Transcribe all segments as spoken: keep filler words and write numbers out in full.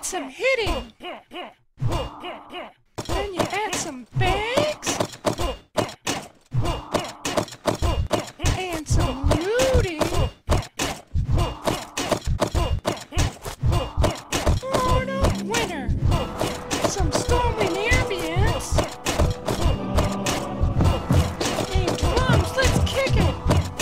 need some hitting. Then you add some bags. And some looting. Florida winter. Some stormy ambience. And drums, let's kick it.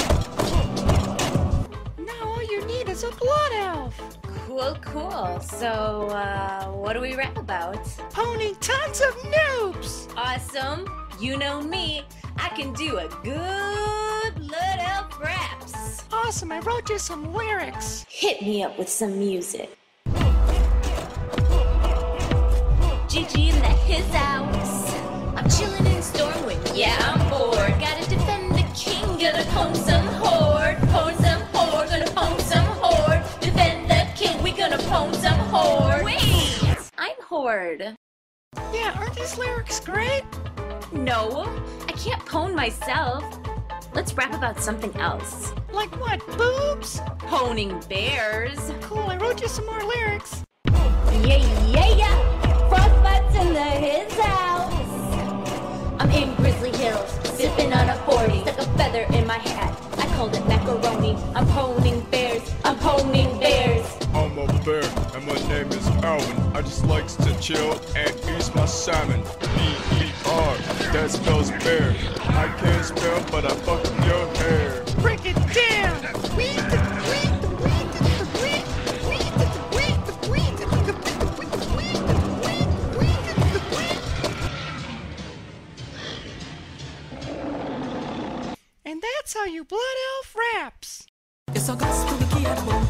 Now all you need is a blood elf. Cool, cool. So, uh, what do we rap about? Owning tons of noobs. Awesome. You know me. I can do a good blood elf raps. Awesome, I wrote you some lyrics. Hit me up with some music. Gigi in the his house. I'm chilling in Stormwind. Yeah, I'm bored. Gotta defend the king. Gonna pwn some horde. Pwn some horde. Gonna pwn some horde. Defend the king. We gonna pwn some horde. Wait! I'm horde. Yeah, aren't these lyrics great? No, I can't pwn myself. Let's rap about something else. Like what, boobs? Pwning bears. Cool, I wrote you some more lyrics. Yeah, yeah, yeah. Frostbite's in the his house. I'm in Grizzly Hills, sipping on a forty. Stuck a feather in my hat. I called it macaroni. I'm pwning bears. I'm pwning bears. I'm a bear, and my name is Alvin. I just likes to chill and eat my salmon. B E R, that spells bear. I can't spell, but I fuck your hair. Break it down. Weed the weed the weed the weed weed the weed the weed the weed the weed the weed weed the weed. And that's how you blood elf raps. Eu só gosto do que é bom.